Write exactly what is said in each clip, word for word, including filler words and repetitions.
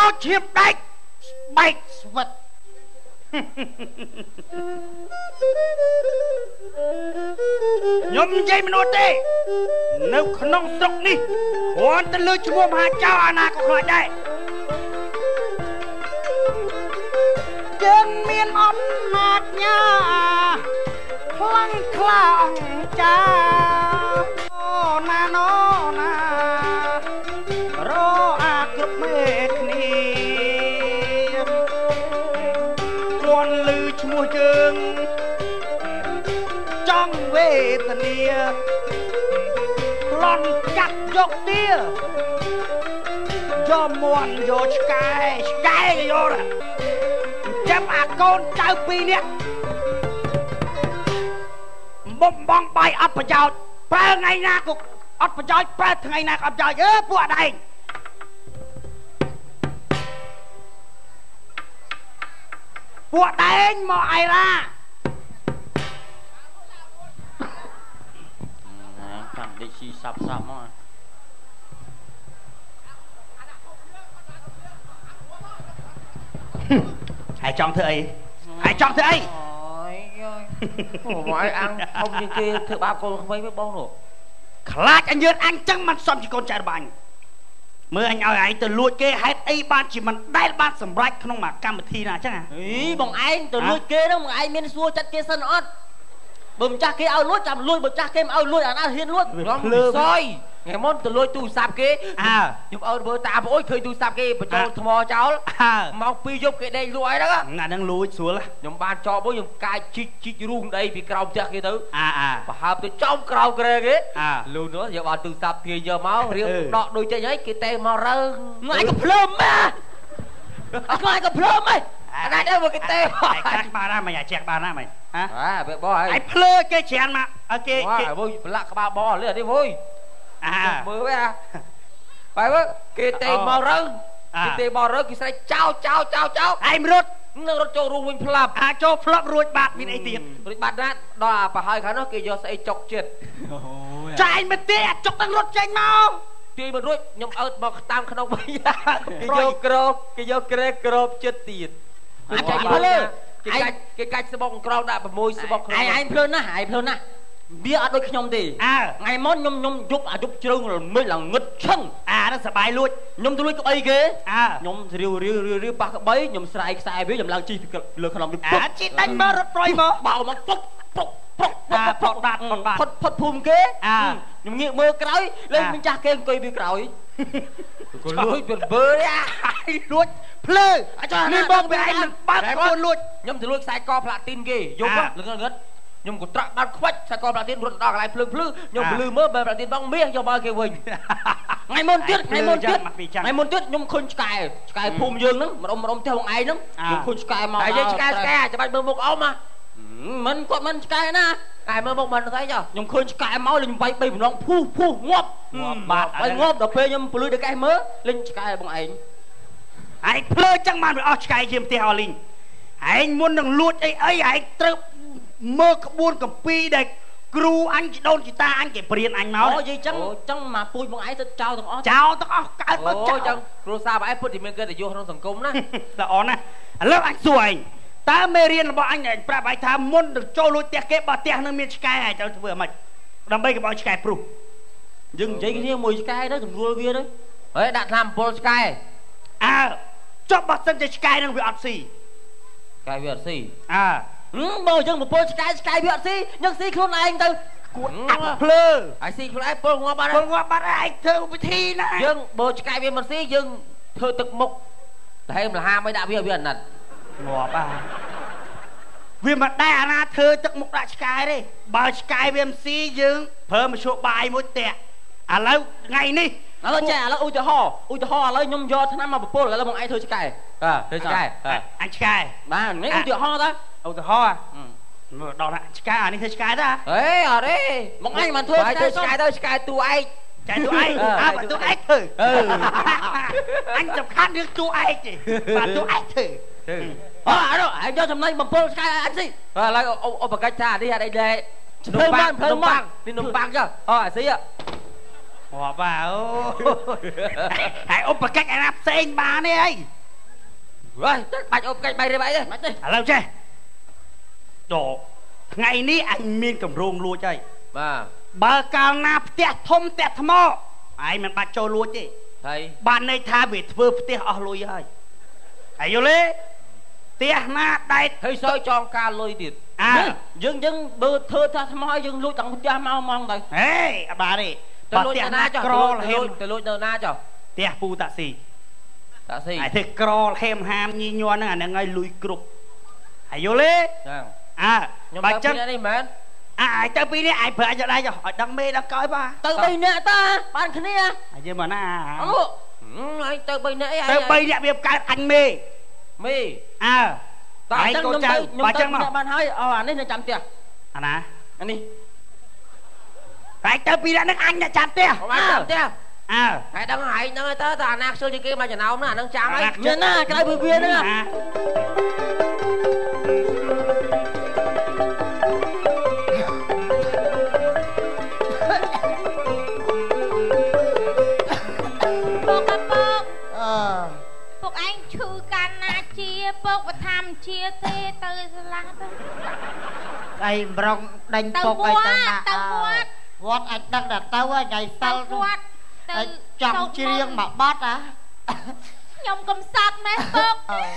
ឈៀបដាច់បែកស្វិតខ្ញុំនិយាយមនុស្សទេនៅក្នុងស្រុកនេះគ្រាន់តែលើឈ្មោះមហាចៅអាណាក៏ខ្លាចដែរយើងមានអំណាចញ៉ាខ្លាំងក្លាអង្គចាអូណាណូណារអាគ្រប់មេគ្នាគាត់ឮឈ្មោះយើងចង់វេទនាប្លន់កាត់យកទាយកមន់យកឆ្កែឆ្កែយកចាំអាកូនចៅពីរនាក់បំបងបាយអត់ប្រយោជន៍ប្រើថ្ងៃណាក៏អត់ប្រយោជន៍ប្រើថ្ងៃណាក៏អត់ប្រយោជន៍អើពួកអត់ឯងពួកដែងមកអៃរ៉ាចាំដេកស៊ីសាប់សាប់មកហើយចង់ធ្វើអីហើយចង់ធ្វើអីអូយអូមកឲ្យអាំងធំជាងគេធ្វើបាបកូនក្មេងវិញបងនោះខ្លាចអញយើងអញចឹងមិនសមជាកូនចៅរបស់អញមើលអញឲ្យឯងទៅលួចគេហេតុអីបានជាមិនដែលបានសម្រេចក្នុងមួយកម្មវិធីណាអញ្ចឹងហ៎អីបងឯងទៅលួចគេហ្នឹងបងឯងមានសួរចិត្តគេសិនអត់បើម្ចាស់គេឲ្យលួចចាំលួចបើម្ចាស់គេមិនឲ្យលួចអាណាហ៊ានលួចរងសយថ្ងៃមុនទៅលួចទូរស័ព្ទគេអើខ្ញុំអើមើលតាប្អូនឃើញទូរស័ព្ទគេបញ្ចូលថ្មចោលម៉ោងពីរយប់គេដេកលួចហ្នឹងអាហ្នឹងលួចស្រួលខ្ញុំបានចោលមួយខ្ញុំកាយជីកជីករូងដីពីក្រោមផ្ទះគេទៅអើអើប្រហើបទៅចំក្រោមក្រែគេលូននោះយកបានទូរស័ព្ទគេយកមករៀបដកដូចចេញហើយគេតែមករើងឯងក៏ភ្លើមម៉ាអត់ខ្លាចក៏ភ្លើមហីអាណាដែរមកគេទេឯងកាត់បានណាមិនអាជែកបានណាមិនហ៎ហ่าបែបបោះហើយឯងភ្លើគេច្រានមកឲ្យគេគេអូយប្រឡាក់ក្បាលបោះលឿននេះវុយអើមើលវាបែបគេទេមករើគេទេមករើគេស្រែកចោចោចោចោឯងរត់នឹងរត់ចូលរួមវិញផ្លាប់អាចូលផ្លាប់រួចបាត់មានអីទៀតរួចបាត់ណាដល់អាប្រហើយខាងនោះគេយកស្អីចុកចិត្តអូយចាញ់មិនទេអាចុកនឹងរត់ចេញមកទាយមិនរួចខ្ញុំអើតមកតាមក្នុងវិញគេយកក្រោបគេយកក្រែក្រោបចិត្តទៀតអាចចាញ់ទៅលើគេកាច់គេកាច់ស្បុកក្រោមដាក់ប្រមួយស្បុកក្រោមឯងភ្លើណាស់ឯងភ្លើណាស់វាអត់ដូចខ្ញុំទេអើថ្ងៃមុនខ្ញុំខ្ញុំយប់អាយប់ជ្រៅរមិចឡើងងឹតឈឹងអាហ្នឹងសបាយលួចខ្ញុំទៅលួចក្បីគេអើខ្ញុំរាវរាវរាវរាវប៉ះក្បីខ្ញុំស្រែកខ្សែវាខ្ញុំឡើងជិះលើខ្នំអាជីដាច់មករត់ប្រយមកបោមកពុកពុកពុកពុកដាត់បាត់ផុតផុតភូមិគេអើខ្ញុំងាកមើលក្រោយលេងម្ចាស់គេអង្គុយពីក្រោយក៏លួចពេលបើអាលួចភ្លើអាចនេះបងវាឯងមិនបើកខ្លួនលួចខ្ញុំទៅលួចខ្សែកផ្លាទីនគេយប់លងងឹតខ្ញុំក៏ត្រាក់បាត់ខ្វាច់ខ្សែកផ្លាទីនរត់ដល់កន្លែងភ្លើងភ្លឺខ្ញុំភ្លឺមើលបែបផ្លាទីនបងមាសយកមកគេវិញថ្ងៃមុនទៀតថ្ងៃមុនទៀតថ្ងៃមុនទៀតខ្ញុំឃើញឆ្កែឆ្កែភូមិយើងហ្នឹងម្ដុំម្ដុំផ្ទះបងឯងហ្នឹងខ្ញុំឃើញឆ្កែមកហើយយើងឆ្កែឆ្កែច្បាច់មើលមុខអ៊ំណាមិនគាត់មិនឆ្កែណាតែមើលមុខមិនស្អីចុះខ្ញុំឃើញឆ្កែមកលេងវាយបីម្ដងភូភូងាប់ងាប់បាត់ហើយងាប់ដល់ពេលខ្ញុំពលឺដល់កែមើលលេងឆ្កែបងឯងឯងភ្លើចឹងបានវាអស់ឆ្កែជាផ្ទះអស់លីងឯងមុននឹងលួចអីអីឯងត្រូវមើលក្បួនកំពីដែលគ្រូអញជីដូនជីតាអញគេព្រានអញមកអូនិយាយចឹងចឹងមកពូជបងឯងទៅចោលទាំងអស់ចោលទាំងអស់កើតមកចោលចឹងគ្រូសាបងឯងពុតតែមានកិត្តិយសក្នុងសង្គមណាល្អណាស់ឥឡូវអញសួរឯងតើមេរៀនរបស់អញប្រាប់ឯងថាមុននឹងចូលលួចផ្ទះគេបើផ្ទះនឹងមានឆ្កែឯងត្រូវធ្វើម៉េចដើម្បីកុំឲ្យឆ្កែព្រុសយើងនិយាយគ្នាមួយឆ្កែទៅស្រួលវាទៅហើយដាក់ថ្នាំអំពុលឆ្កែអើចុះបើសិនជាឆ្កែនឹងវាអត់ស៊ីឆ្កែវាអត់ស៊ីអើបើយើងអំពុលឆ្កែឆ្កែវាអត់ស៊ីយើងស៊ីខ្លួនឯងទៅគួតអាប់ភ្លើហើយស៊ីខ្លួនឯងពុលងាប់បាត់ពុលងាប់បាត់ឯងធ្វើវិធីណាយើងបើឆ្កែវាមិនស៊ីយើងធ្វើទឹកមុខតែម្លហាមិនដាក់វាវាអាណិតងាប់អាវាមិនដែរអាណាធ្វើទឹកមុខដាក់ឆ្កែទេបើឆ្កែវាមិនស៊ីយើងប្រើមធ្យោបាយមួយតាក់ឥឡូវថ្ងៃនេះឥឡូវចាឥឡូវឧទាហរណ៍ឧទាហរណ៍ឥឡូវខ្ញុំយកថ្នាំមកប្រពុលឥឡូវបងឯងធ្វើឆ្កែបាទធ្វើឆ្កែអញឆ្កែបាទនេះឧទាហរណ៍តាឧទាហរណ៍មើលដល់ឆ្កែអានេះធ្វើឆ្កែតាអេអត់ទេបងឯងមិនធ្វើឆ្កែឆ្កែទៅឆ្កែតួឯកឆ្កែតួឯកអើតួឯកធ្វើអញសំខាន់រឿងតួឯកទេបាទតួឯកធ្វើអើអត់ឯងយកចំណេញបំពុលឆ្កែអញស៊ីឥឡូវឧបកិច្ចថានេះអត់អីដែរភ្លើម៉ាំភ្លើម៉ាំនេះនំប៉័ងចុះអូអាស៊ីហ៎បាទអូហើយឧបកិច្ចអាណាផ្សេងបានទេអី rồi bạch ôm cạnh bay đi bay đi bạch đi à lâu chưa đồ ngày ní anh miên cầm rôn lua chơi bà bà cao na tẹt thôm tẹt thmo ai mình bắt cho lua chứ thầy bạn này tha bị thưa tẹt ở lùi ơi ai vô lê tẹt na đại thầy soi cho ca lôi điệt à dưng dưng bơ thưa tha thmo dưng lôi tặng cha mau mong thầy ê bà đi bà tẹt na cho tôi lôi tờ na cho tẹt pu tạ xì tạ xì ai thì cro hem ham như nhon nó ngay lùi cục ai vô lê à bà chân đi mến ai tới bây giờ ai phải cho đây rồi đăng mê đăng coi ba từ bây nè ta bạn khné à chứ mà na anh từ bây nè tới bây giờ việc cái anh mê mê à tại chân nhung tới nhung tới nè bạn hai ờ anh ấy là chạm tiền anh à anh đi tại tới bây giờ nó anh là chạm tiền bạn chạm tiền à hãy đăng hãy đăng tới ta nạc xưa như kia mà chẳng nào nó đăng chạm ấy nhìn à cái này vừa kia nữa Phục anh chư can na chia phục và tham chia tê từ lá đây rong đánh phục ai ta nạ vót anh đang đặt tao á ngày sau anh chọn chi riêng mà bắt á nhom cầm sát mẹ phục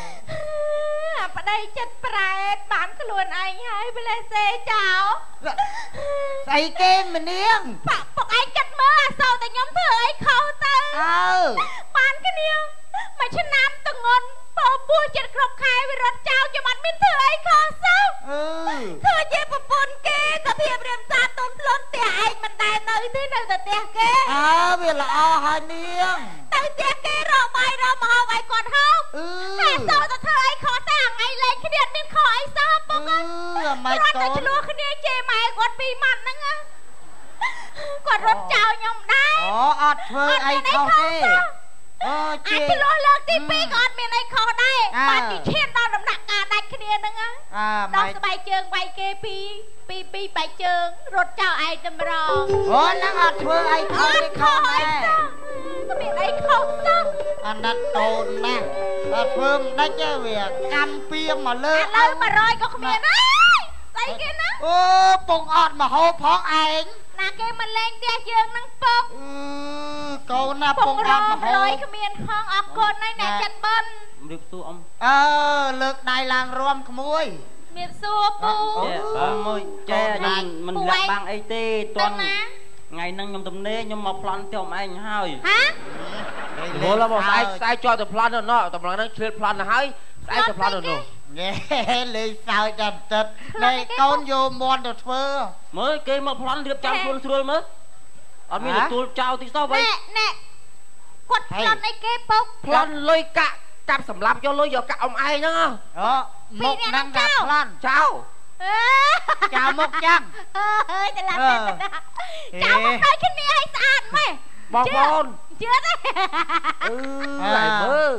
ở đây chất pride bán cái luôn anh hay bên đây xe chào say kem mình niêng phục anh chất mơ sao tại nhóm thừa ấy khâu tư ờ bán cái niêng mà chân nam từng ngon bỏ bùa chết khóc khai với rốt trao cho bạn miên thừa ấy khó sao ừ thừa chế bà bồn kê có thiệp riêng xa tôn lôn tìa anh mình đài nơi thế nơi ta tìa kê à vì là o hai niêng tới tìa kê rồi bay rồi mà họ vậy còn không ừ tại sao ta thừa ấy khó ta hàng ngày lên cái điện nên khỏi sao bông ơi ừ mày rốt ta chứ lua cái này chê mày còn bị mặt nữa ngá còn rốt trao nhom đáy ồ ọt phơ ai không thế anh cái lúa lớn tí pi còn miền này khó đây bạn chỉ chiên đo đậm đặc cả đánh cái này nữa á đo sẽ bay trường bay kê pi pi pi bay trường rốt chào ai đâm rò ồ năng ọt phơ ai không thế không nè cái miền này không sao anh đã tồn nè ọt phơ đã chơi việc cam pia mà lơ anh lơ mà rồi có miền ấy xây kia nó ô bông ọt mà hô phóng anh nà cái mình lên tia dương năng bốc ừ câu na bông bông ọt mà hô rồi cái miền phong ọt con này nè chân bên được tu ông ờ lược đài làng rôm khmui miền xua pu ông ơi che mình lập bang ấy tê toàn ngày năng nhom tầm nê nhom mọc plan theo anh hơi hả bố là một sai sai cho tập plan rồi nó tập plan nó chơi plan là hay sai tập plan rồi nghe lời sao chặt chặt này con vô mòn được phơ mới cái mà plan điệp trang full full mới anh mình được trao thì sao vậy nè nè quật plan này cái bốc plan lôi cả cặp sầm lạp cho lôi vào cả ông ai nhá đó một năng gặp plan chào chào một trăm ơi để làm chào một nơi cái này hay sàn mày bò con chưa đấy ừ lại mơ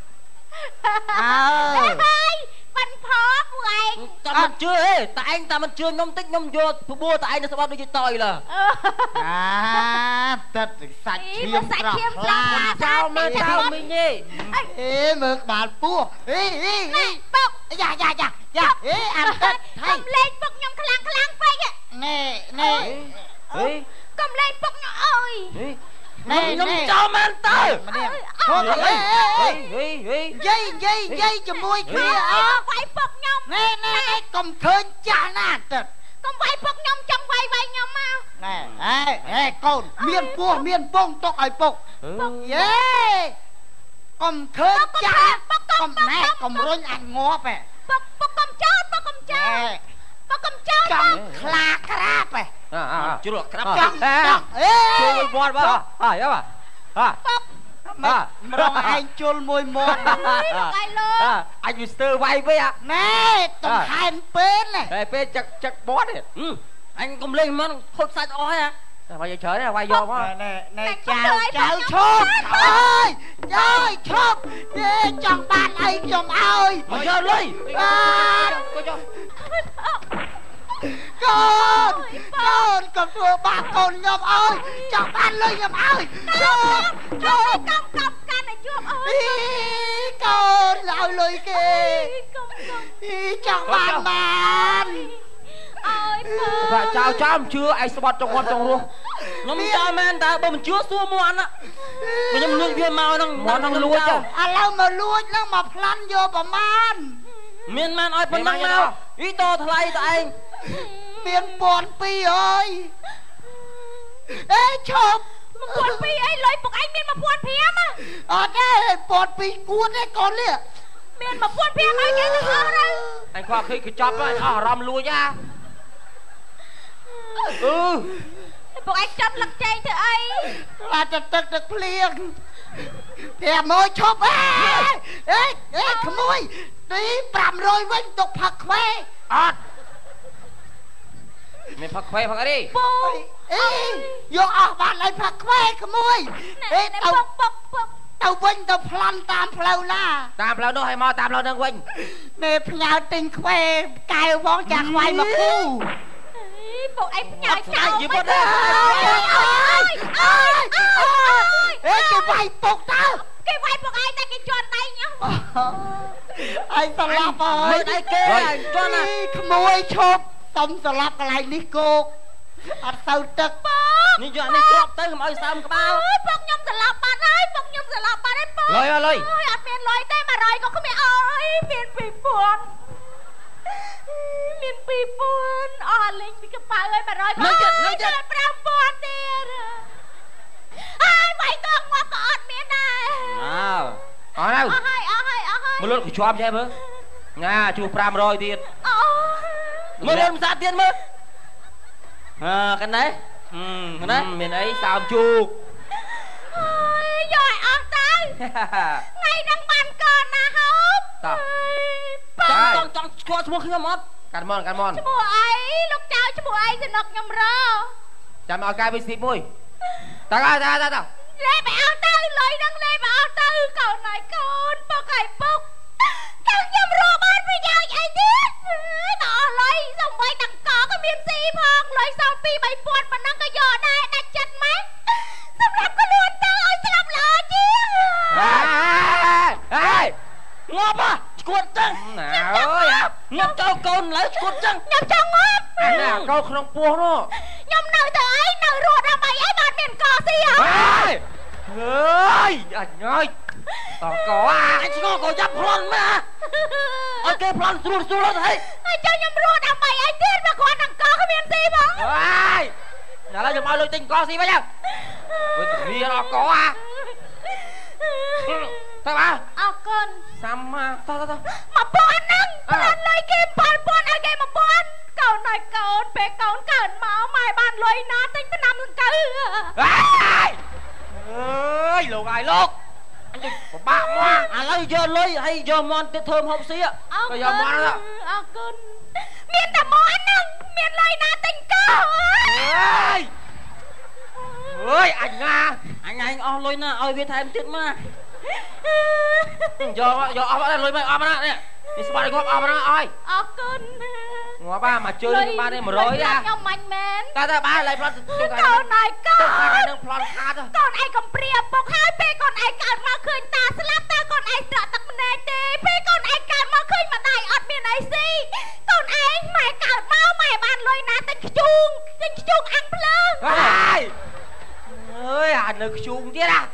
ờ văn phó của anh ta mình chưa ê tại anh ta mình chưa nhom tích nhom vô bua tại anh nó sẽ bao nhiêu tỏi là à thật sạch chiêm ra sao mà sao mình nhỉ ê mực bạn pua ê ê ê dạ dạ dạ dạ ê ăn tết hay cầm lên bốc nhom khlang khlang phây á nè nè ê cầm lên bốc nhom ơi nè nhom nè cho man tơ thôi ê ê ê ê dây dây dây cho môi kia á quay bốc nhom nè nè nè cầm khơi cha nè tật cầm quay bốc nhom trong quay quay nhom mau nè ê ê con miên pua miên bông tóc ai bốc yeah cầm khơi cha cầm nè cầm rôn ăn ngó về bốc bốc cầm chốt bốc cầm chốt bốc cầm chốt cầm khla crap về à à chưa được crap cầm ê chưa bọt ba à nhá bà à à rong anh chôn môi mòn à anh mister vay với ạ nè tầm hai bên này đây bên chặt chặt bó này ừ anh cùng lên mà không sai ói à bây giờ chơi này quay vô quá nè nè chào chào chốt ơi ơi chốt đi chồng bạn ấy chồng ơi mà chơi lấy con con cầm đùa bà con nhom ơi chồng bạn lên nhom ơi chốt chốt cầm cầm can này chuột ơi con lão ឲ្យលុយគេចង់បានបានអើយពើប្រាក់ចៅចាំជឿឯស្បត់ចង្វាត់ចង្រោះខ្ញុំចៅមែនតើបើមិនជឿសួរមួនណាខ្ញុំលួចវាមកហ្នឹងមួនហ្នឹងលួចឥឡូវមកលួចហ្នឹងមកប្លន់យកប្រមាណមានមែនឲ្យប៉ុណ្ណឹងមកអ៊ីតថ្លៃតឯងមានពាន់ពីរអើយអេឈប់ពាន់ពីរអីលុយពុកឯងមានមកពាន់ប្រាំអត់ទេពាន់ពីរគួតទេកូននេះមានមកពាន់ប្រាំឲ្យគេទៅអស់ទៅអញខ្វល់ឃើញគេចាប់ហើយអស់អារម្មណ៍លួចហ่าអឺពុកឯងចាប់លឹកចែងធ្វើអីអាចទឹកទឹកភ្លៀងតែមួយឈប់អេអេអេក្មួយទីប្រាំរយវិញទុកផឹកខ្វេអត់មានផឹកខ្វេផឹកអីពូអេយកអស់បាត់ហើយផឹកខ្វេក្មួយអេទៅពុកពុកពុកទៅវិញទៅប្លន់តាមផ្លូវណាតាមផ្លូវនោះឲ្យមកតាមផ្លូវនឹងវិញមេផ្ញើទិញខ្វេកែវផងចាខ្វាយមកគូពុកឯងផ្ញើចោលយីពុកអើយអើយអើយអេគេវាយពុកតើគេវាយពុកឯងតែគេជន់ដៃញ៉ាំឯងស្លាប់ហើយមើលដៃគេឯងជន់ណាក្មួយឈប់សុំស្លាប់កន្លែងនេះគោកអត់ទៅទឹកពុកនេះយកនេះគ្រាប់ទៅកុំឲ្យសើមក្បាលអើយពុកខ្ញុំស្លាប់បាត់ហើយពុកខ្ញុំស្លាប់បាត់ហើយពុកលុយអើយអត់មានលុយទេមួយរយក៏គ្មានអើយមានពីរពាន់មានពីរពាន់អស់លេងពីកប៉ៅហើយមួយរយនៅចិត្តនៅចិត្តប្រាំពាន់ទៀតហើយវាយតងមកក៏អត់មានដែរអើអស់ហើយអស់ហើយអស់ហើយអស់ហើយមើលក៏ជាប់ចេះមើលណាជួប្រាំរយទៀតអូមើលមើលមិនសាទៀតមើលអើកណ្ដេះហឹមណាមានអីសើមជូកអើយយកឲ្យអស់ទៅថ្ងៃហ្នឹងបានកូនណាហូបតោះចង់ចង់ស្គាល់ឈ្មោះខ្ញុំអត់កាត់មនកាត់មនឈ្មោះអីលោកចៅឈ្មោះអីសំណុកខ្ញុំរចាំឲ្យកាយវិស៊ីមួយតើតើតើតើលេបអស់ទៅលុយហ្នឹងលេបអស់ទៅកូនហើយកូនពុកហើយពុកចង់ខ្ញុំរកបានប្រយោជន៍អីទៀតតើអស់លុយសំបីទាំងកក៏មានស៊ីផងលុយសល់ពីរបីពាន់ប៉ុណ្ណឹងក៏យកដែរដាច់ចិត្តម៉េចសម្រាប់ខ្លួនទៅឲ្យស្លាប់ល្អជាងហេហេងាប់ហ៎ឈួតចឹងណាអើយងាប់ទៅកូនឥឡូវឈួតចឹងខ្ញុំចង់ងាប់អាណាកូនក្នុងពោះនោះខ្ញុំនៅទៅអីនៅរត់ដើម្បីអីបានមានកស៊ីហ៎ហេអើយអញអើយតកអញស្គាល់ក៏ចាប់ប្លន់មកអត់គេប្លន់ស្រួលស្រួលទៅហីហើយចុះខ្ញុំរត់ដើម្បីអីទៀតមកគ្រាន់តែកគ្មានស៊ីផងហើយឥឡូវខ្ញុំឲ្យលុយទិញកស៊ីវិញទៅអើយវាអកអាទៅបាទអរគុណសាមាតោះតោះមកពាន់ហ្នឹងបានលុយគេប៉ាល់ពាន់ឲ្យគេមកពាន់កូនហើយកូនពេលកូនកើតមកម៉ែបានលុយណាទិញថ្នាំលង្កៅអើយអើយលោកអាយលោកអញពិបាកមកឥឡូវយកលុយហើយយកមន់ទៀតធ្វើហូបស៊ីក៏យកមន់អរគុណមានតែមន់ហ្នឹងមានលុយណាទិញកោអើយអើយអញណាអញឯងអស់លុយណាឲ្យវាថែមទៀតមកយកយកអស់លុយមកអស់ណានេះនេះស្បាត់ឲ្យគាត់អស់ណាអើយអរគុណងាប់បាទមកជើញបានទេ100អាខ្ញុំមាញ់មែនតើតើបានឡៃប្លន់ជួកូនហើយកូនថ្ងៃនឹងប្លន់ខាតកូនឯងកំព្រាពុកហើយពេលកូនឯងកើតមកឃើញតាស្លាប់តើកូនឯងស្រក់ទឹកម្នាក់ទេពេលកូនឯងកើតមកឃើញម្ដាយអត់មានអីស៊ីកូនឯងម៉ែកើតមកម៉ែបានលុយណាទិញខ្ជូងទិញខ្ជូងអាំងភ្លើងហើយអើយអានៅខ្ជូងទៀតអា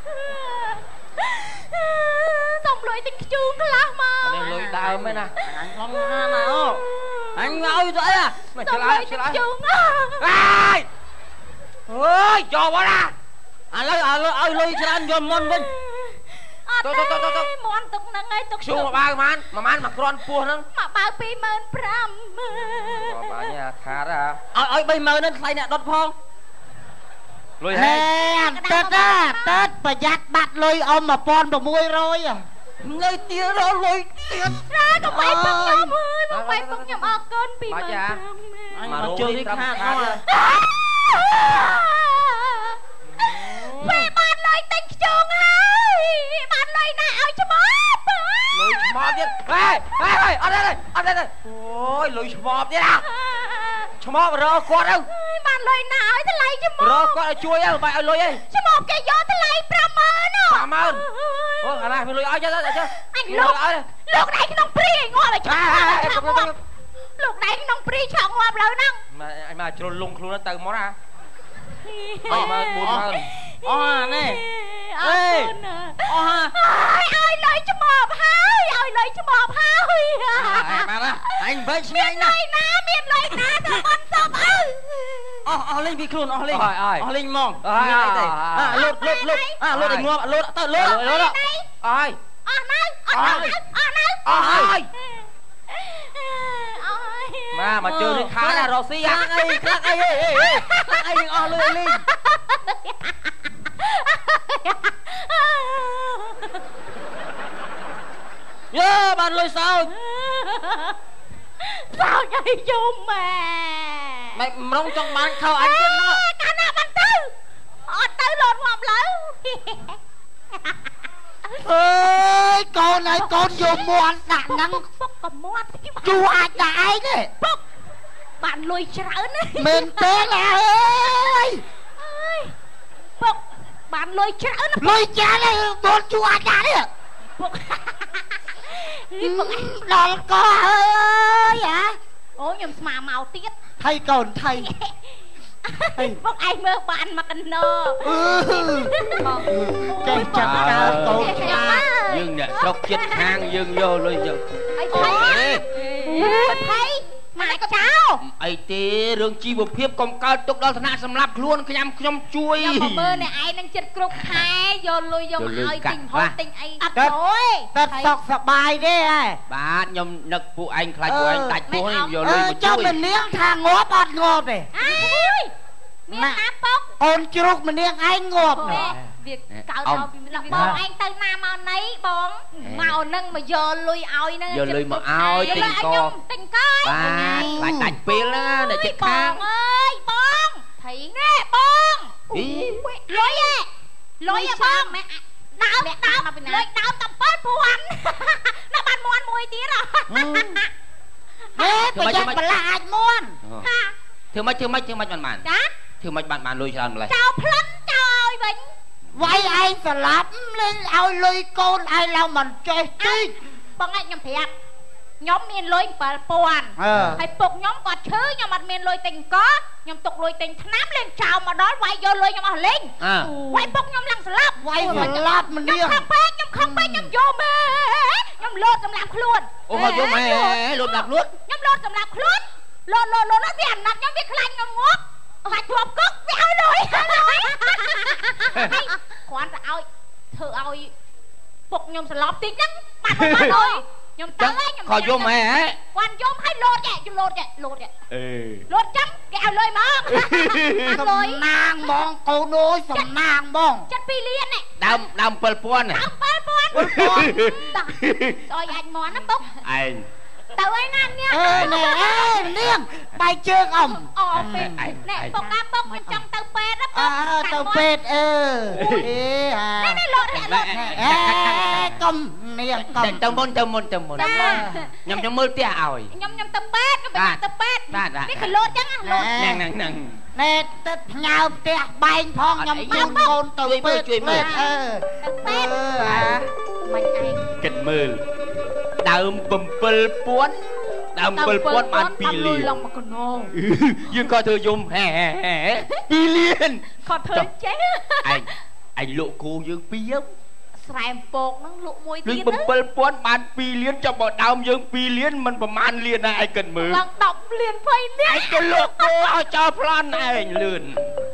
សុំលុយទិញខ្ជូងខ្លះមកនេះលុយដើមឯណាអញឡងហាណាអូអញឲ្យទៅអីមកឆ្លើយឆ្លើយខ្ជូងហើយអើយយកមកណាឥឡូវឲ្យលុយច្រើនយកមុនវិញអត់ទៅទៅទៅមន់ទុកហ្នឹងឯងទុកខ្ជូងមកបើប៉ុន្មានប៉ុន្មានមកក្រាន់ពោះហ្នឹងមកបើពីរម៉ឺនប្រាំអូបាញ់អាខាតឲ្យឲ្យបីម៉ឺនហ្នឹងថ្លៃអ្នកដុតផងលុយហេតិតតិតប្រយ័ត្នបាត់លុយអមmột nghìn sáu trăm នៅទៀតរលុយទៀតណាកុំបីពឹកខ្ញុំអើយមកបីពឹកខ្ញុំអរគុណពីមើលអញមកជើងនេះខាតអស់ពេលបានលុយទិញខ្ជូងហើយបានលុយណាឲ្យឆ្មប់លុយឆ្មប់ទៀតហេហេអត់ទេអត់ទេអូយលុយឆ្មប់ទៀតអាឆ្មប់រកគាត់ទៅបានលុយណាឲ្យថ្លៃច្មោះរកគាត់ឲ្យជួយឲ្យបាយឲ្យលុយឯងច្មោះគេយកថ្លៃប្រាំម៉ឺនប្រាំម៉ឺនអូអាណាមានលុយឲ្យចុះចុះអញលោកលោកដៃក្នុងព្រីឲ្យងាប់ឲ្យឆាលោកដៃក្នុងព្រីឆក់ងាប់លើហ្នឹងអញមកជ្រុលលងខ្លួនទៅមកណាអស់មកបួនម៉ឺនអស់នេះអេអស់ឲ្យលុយច្មោះហើយឲ្យលុយច្មោះហើយមកណាអញវិញឆ្ងាញ់ណាស់ណាមានលុយណាទៅបន់សពអើអស់អស់លេងពីខ្លួនអស់លេងអស់លេងហ្មងមានអីទេអាលូតលូតលូតអាលូតឲ្យងាប់លូតទៅលូតលូតអស់ហើយអស់នៅអស់នៅអស់នៅអស់ហើយមកមកជើងនេះខានណារ៉ូស៊ីអាអីខ្លាក់អីអីខ្លាក់អីនឹងអស់លុយលេងយើបានលុយសោចសោចអីយំម៉ែមិនម្រងចង់បានខោអញទៀតនោះកាលណាបានទៅអត់ទៅលោតងាប់លើអើយកូនហើយកូនយកមាន់ដាក់ហ្នឹងពុកក៏មាត់ជួអាចដាក់ឯងទេពុកបានលុយច្រើនណាមែនទេណាអើយអើយពុកបានលុយច្រើនលុយច្រើនហើយបងជួអាចដាក់នេះពុកនេះពុកដល់កោអើយហ៎អូខ្ញុំស្មាមកទៀតថៃកូនថៃពុកឯងមើលបានមកកណោចេះចាប់ដើកូនយើងអ្នកស្រុកចិត្តខាងយើងយកលុយយកអីថៃថៃមកចោអីទេរឿងជីវភាពកុំកើតទុកដល់ឋានៈសម្រាប់ខ្លួនខ្ញុំខ្ញុំជួយខ្ញុំមើលអ្នកឯងនឹងចិត្តគ្រប់ខែយកលុយយកឲ្យទិញហូបទិញអីអត់ទេតែសុខសប្បាយទេហ៎បាទខ្ញុំនឹកពួកឯងខ្លាចពួកឯងដាច់ពោះនេះយកលុយមកជួយចាំម្នាងថាងាប់អត់ងាប់ទេអើយមានណាពុកអូនជ្រុះម្នាងឯងងាប់វាកើតមកពីបងឯងទៅណាមកណីបងមកនឹងមកយកលុយឲ្យហ្នឹងយកលុយមកឲ្យទិញកទិញកបាទខ្លាចដាច់ពេលណាអ្នកចិត្តខាងអើយបងថៃនេះបងអីលុយឯងលុយឯងបងម៉ែដើមដើមលុយដើមតែបើព្រាន់ណាបានមន់មួយទៀតហ៎ហេប្រយ័ត្នបន្លាអាចមន់ហាធ្វើម៉េចធ្វើម៉េចធ្វើម៉េចបានបានចាធ្វើម៉េចបានបានលុយច្រើនម្ល៉េះចោលផ្លិនចោលឲ្យវិញវាយឯងស្លាប់លេងឲ្យលុយកូនឯងឡើងមិនចេះតិចបងឯងខ្ញុំប្រាប់ខ្ញុំមានលុយbảyពាន់ហើយពុកខ្ញុំគាត់ឈឺខ្ញុំអត់មានលុយទិញកខ្ញុំទុកលុយទិញថ្នាំលេងចោលមកដល់វាយយកលុយខ្ញុំអស់លេងវាយពុកខ្ញុំឡើងស្លាប់វាយស្លាប់ម្នាងខ្ញុំខំពេកខ្ញុំខំពេកខ្ញុំយកមែខ្ញុំលោតសម្រាប់ខ្លួនអូយកមែលោតសម្រាប់ខ្លួនខ្ញុំលោតសម្រាប់ខ្លួនលោតលោតលោតវាអាណត្តិខ្ញុំវាខ្លាញ់ខ្ញុំងាប់ហើយជាប់គុកវាឲ្យលុយគ្រាន់តែឲ្យធ្វើឲ្យពុកខ្ញុំស្លាប់តិចហ្នឹងបាត់បាត់លុយខ្ញុំទៅហើយខ្ញុំក៏យំហ៎គាត់យំឲ្យលោតចេះលោតចេះលោតចេះអេលោតចឹងគេឲ្យលុយមកសំណាងបងកូនអើយសំណាងបងចិត្តពីរលាននេះដើមដើមbảyពាន់ដើមbảyពាន់ស្អុយអាចមន់ណាពុកឯងទៅហើយណានេះអេណែអេនាងបែកជើងអ៊ំអូពេកណែពុកណាពុកមិនចង់ទៅពេទ្យណាពុកទៅពេទ្យអឺអេហានេះលោតនេះលោតអេកុំនាងកុំទៅមុនទៅមុនទៅមុនខ្ញុំខ្ញុំមើលផ្ទះឲ្យខ្ញុំខ្ញុំទៅពេទ្យខ្ញុំទៅពេទ្យនេះគឺលោតចឹងណាលោតហ្នឹងហ្នឹងហ្នឹងណែទឹកផ្ញើផ្ទះបែងផងខ្ញុំជូនកូនទៅពេទ្យជួយមើលអឺទៅពេទ្យមិនឯងគិតមើលដើមbảyពាន់ដើមbảyពាន់បានពីរលានឡើងមកកណោយើងក៏ធ្វើយំហែពីរលានគាត់ធ្វើចេះឯងឯងលក់គោយើងពីរស្រែមពកហ្នឹងលក់មួយទៀតនឹងbảyពាន់បានពីរលានចាំបើដើមយើងពីរលានមិនប្រហែលលានណាឯងគិតមើលឡើងដប់លានភ័យនេះឯងទៅលក់គោឲ្យចោលប្លន់ឯងលឿន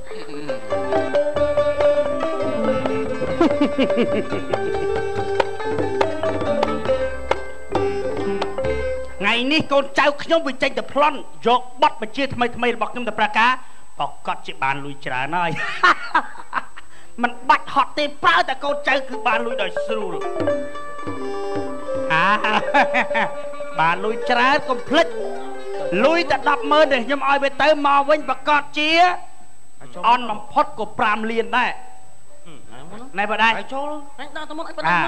ថ្ងៃនេះកូនចៅខ្ញុំវាចេញទៅប្លន់យកប័ណ្ណបញ្ជាថ្មីថ្មីរបស់ខ្ញុំទៅប្រកាសក៏គាត់ជាបានលុយច្រើនហើយมันបាច់ហត់ទេប្រើតែកូនចៅគឺបានលុយដោយស្រួលអាបានលុយច្រើនកុំភ្លេចលុយតែដប់ម៉ឺនដែលខ្ញុំឲ្យវាទៅមកវិញប្រកាសជាអន់បំផុតក៏ប្រាំលានដែរណែបើដែរចូលដល់ទៅមុនអីបើដែរ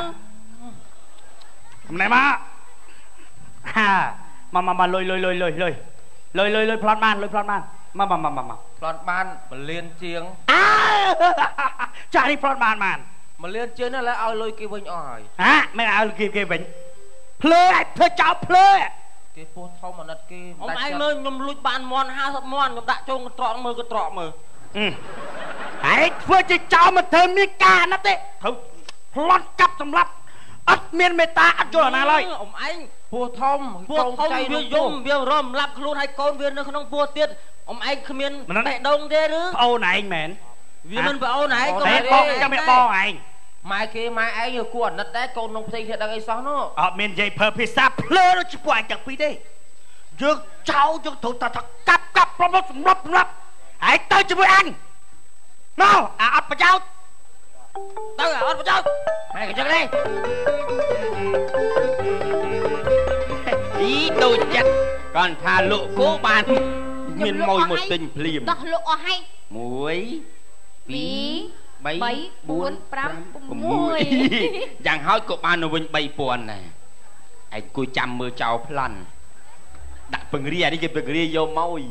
ណែមកហាមកមកមកលុយលុយលុយលុយលុយលុយលុយលុយប្លន់បានលុយប្លន់បានមកមកមកមកប្លន់បានមលៀនជាងអើចានេះប្លន់បានបានមលៀនជាងនេះឡើយឲ្យលុយគេវិញអស់ហើយហាមិនឲ្យគេគេវិញភ្លើឲ្យធ្វើចោលភ្លើគេពោះធំអាណិតគេអ៊ំឯងមើលខ្ញុំលួចបានមន់ห้าสิบមន់ខ្ញុំដាក់ចូលកត្រកមើលកត្រកមើលអឺឯងធ្វើជាចោលមិនធ្វើមានការណាស់ទេត្រូវប្លន់កាប់សម្លាប់អត់មានមេត្តាអត់យល់អាណាឡើយអ៊ំឯងពោះធំពោះធំវាយំវារំលាប់ខ្លួនឲ្យកូនវានៅក្នុងពោះទៀតអ៊ំឯងគ្មានបេះដូងទេឬប្អូនឯងមែនវាមិនប្អូនឯងកូនបងចាំមិនបងឯងម៉ែគេម៉ែឯងយកគួរអាណិតដែរកូនក្នុងផ្ទៃទៀតដឹងអីសោះនោះអត់មាននិយាយភើភាសាភ្លើដូចពួកឯងទាំងពីរទេយើងចោលយើងត្រូវតែកាប់កាប់ប្រមត់សម្រាប់សម្រាប់ឯងទៅជាមួយអញមកអាអត់ប្រយោជន៍ទៅអត់ប្រយោជន៍ម៉ែក៏ចឹងដែរអីដូចចិត្តគាត់ថាលក់គោបានមានម៉ួយមកទិញភ្លាមដោះលក់អស់ហើយមួយពីរបីបួនប្រាំមួយយ៉ាងហោចក៏បានទៅវិញបីពាន់ដែរឯងគួយចាំមើលចោលប្លន់ដាក់ពង្រានេះគេពង្រាយកមកឯង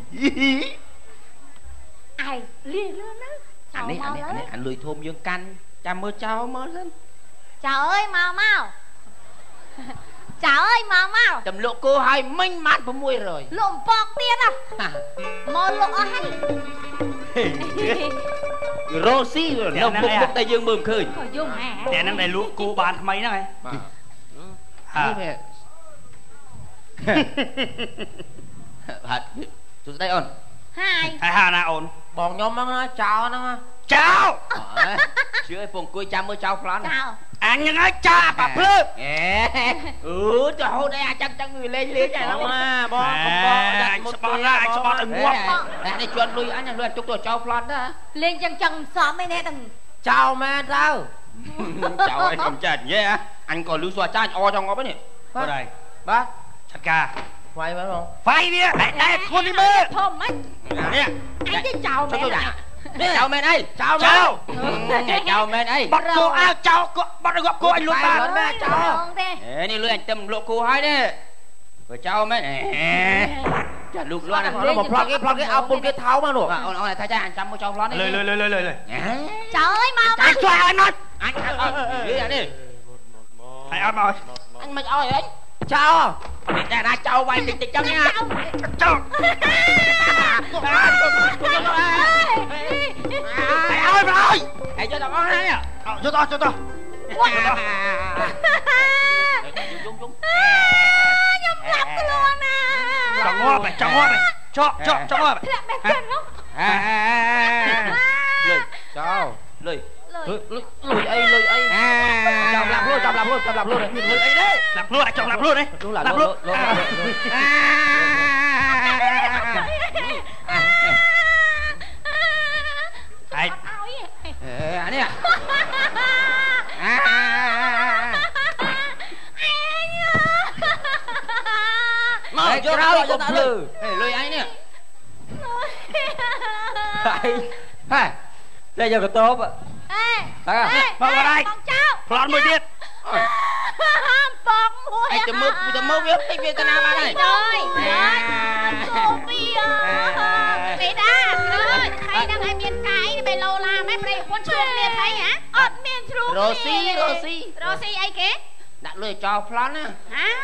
លីលឿនណាអានេះអានេះអានេះអាលុយធំយើងកាន់ចាំមើលចោលមើលសិនចៅអើយមកមកចៅអើយមកមកចំលក់គោឲ្យមិញបាន600 លក់អំពកទៀតហ៎មកលក់អស់ហើយរ៉ូស៊ីនៅពុកពុកតែយើងមើលមិនឃើញក៏យំហ่าតែហ្នឹងដែលលក់គោបានថ្មីហ្នឹងហ៎បាទនេះបាទទូស្ដីអូនហើយហើយហាណាអូនបងខ្ញុំហ្នឹងចោលហ្នឹងចោលជឿឲ្យពងអង្គុយចាំមើលចោលប្លន់ចោលអញហ្នឹងហើយចាបាភ្លើអេអឺទៅហូតអីអាចចឹងចឹងវាលេងលេងហ្នឹងណាបងបងដាក់មុតស្បត់ឡាអញស្បត់ឲ្យងាប់តែនេះជន់លុយអញលុយទុកទៅចោលប្លន់ណាលេងចឹងចឹងសំឯនេះទាំងចោលមែនទៅចោលឲ្យកុំចាច់និយាយអញក៏លឺសួរចាច់អចង់ងាប់ហ្នឹងបាទហើយបាទឆាត់ការវាយមើលបងវាយវាតែខ្លួននេះមើលធំហ្មងនេះអញទៅចោលមែនចោលមែនអីចោលមែនចោលមែនអីបាត់គោអើចោលបាត់ងាប់គោអញលួចបានមែនចោលអេនេះលុយអញទឹមលក់គោហើយនេះបើចោលមែនអេចាលូកលាន់ណាមកប្លន់គេប្លន់គេឲ្យពុនគេថោមកនោះអូនអូនថាចាអញចាំមកចោលប្លន់នេះលើលើលើលើលើចោលអើយមកអញជួយឲ្យណត់អញអត់នេះអានេះហើយអត់មកអញមិនអោយអញចោលនេះតែណាចោលវាយតិចតិចចឹងណាចោលហើយឲ្យមកអើយហើយយកដល់អស់ហើយយកដល់យកដល់វ៉ាយំយំខ្ញុំប្រាប់ខ្លួនណាចង់ងាប់ចង់ងាប់ចកចកចង់ងាប់ធ្លាក់បែបចឹងហ៎លុយចោលលុយលុយអីលុយអីចាំឡាប់លុយចាំឡាប់លុយចាំឡាប់លុយមានលុយអីទេឡាប់លុយចង់ឡាប់លុយទេឡាប់លុយហើយអានេះមកយកឲ្យយកភ្លឺហេលុយអញនេះហើយហេតែយកកតបអេមកអរ៉ៃប្លន់មួយទៀតបងមួយអីទៅមើលទៅមើលវាតិចវាទៅណាបានហើយអើយគូពីអមេដាអើយហើយនឹងឲ្យមានកាយបែឡូឡាម៉ែប្រិយប្រពន្ធជ្រុំគ្នាថៃហ៎អត់មានជ្រុំរ៉ូស៊ីរ៉ូស៊ីរ៉ូស៊ីអីគេដាក់លុយចោលប្លន់ណា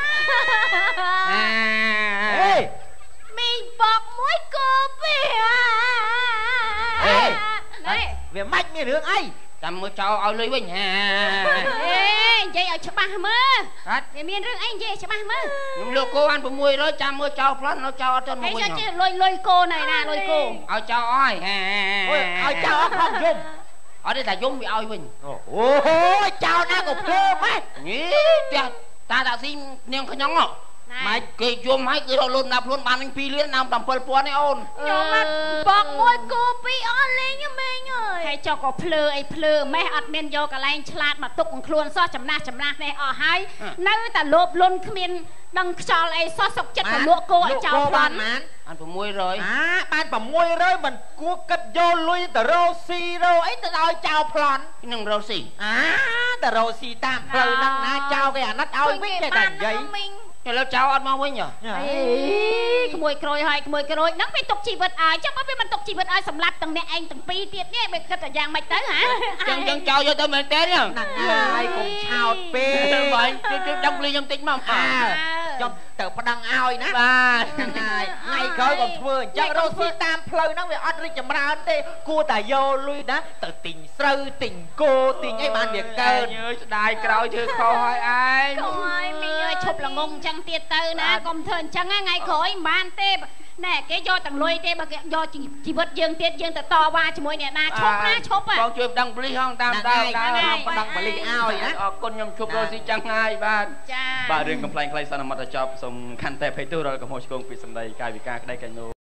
អេមីងបកមួយគូពីអេវាមិនមានរឿងអីចាំមើលចោលឲ្យលុយវិញហាអេនិយាយឲ្យច្បាស់មើលអត់វាមានរឿងអីនិយាយច្បាស់មើលខ្ញុំលក់គោបាន600ចាំមើលចោលប្លន់នៅចោលអត់ទាន់មកវិញហើយលុយលុយគោណៃណាលុយគោឲ្យចោលអស់ហាឲ្យចោលអស់ផងយំអត់ទេតែយំវាឲ្យវិញអូយចោលណាក៏ភ្លើម៉េចញីផ្ទះតាតាស៊ីនាងខ្ញុំហ៎ម៉េចគេយំឲ្យគឺរកលូនដល់ខ្លួនបានវិញ2លានដល់7ពាន់ឯអូនខ្ញុំអត់បកមួយគូពីរអស់លេងមេងអើយហើយចុះក៏ភ្លើអីភ្លើម៉េះអត់មានយកកន្លែងឆ្លាតមកទុកខ្លួនសោះចំណាស់ចំណាស់នេះអស់ហើយនៅតែលោភលន់គ្មានដឹងខ្យល់អីសោះសុកចិត្តទៅលក់គោឲ្យចោលបានបានអាន600 អាបាន600មិនគួរគិតយកលុយទៅរ៉ូស៊ីរ៉ូអីទៅឲ្យចោលប្លន់នឹងរ៉ូស៊ីអាទៅរ៉ូស៊ីតាមផ្លូវហ្នឹងណាចោលគេអាណិតឲ្យវិញតែនិយាយចឥឡូវចៅអត់មកវិញហ៎ក្មួយក្រួយហើយក្មួយក្រួយហ្នឹងវាទុកជីវិតឲ្យចាំមកវាមិនទុកជីវិតឲ្យសម្លាប់ទាំងអ្នកឯងទាំងពីរទៀតនេះវាគិតតែយ៉ាងម៉េចទៅហ៎ចឹងចឹងចៅយកទៅមែនទេហ្នឹងហើយកុំឆោតពេកបងជួយដឹងភ្លេងខ្ញុំតិចមកខ្ញុំទៅប្តឹងឲ្យណាបាទថ្ងៃក្រោយកុំធ្វើអញ្ចឹងរស់ស៊ីតាមផ្លូវហ្នឹងវាអត់រីកចម្រើនទេគួរតែយកលុយណាទៅទិញស្រូវទិញគោទិញអីបានវាកើតអើយស្ដាយក្រោយធ្វើខុសហើយឯងកុំឲ្យមីអើយឈប់ល្ងងអញ្ចឹងទៀតទៅណាកុំធ្វើអញ្ចឹងថ្ងៃក្រោយមិនបានទេណែគេយកទាំងលុយទេបើគេយកជីវិតយើងទៀតយើងទៅតវ៉ាជាមួយអ្នកណាឈប់ណាឈប់បងជួយប្តឹងប៉ូលីសហងតាមដើមដើមប្តឹងប៉ូលីសឲ្យណាអរគុណខ្ញុំជួបរស់ស៊ីចឹងហើយបាទចាបាទរឿងកំ pl ែងខ្លីសន្មតចប់សូមខន្តីអភ័យទោសដល់កំហុសឆ្គងពីសម្ដីកាយវិការក្តីកែញោ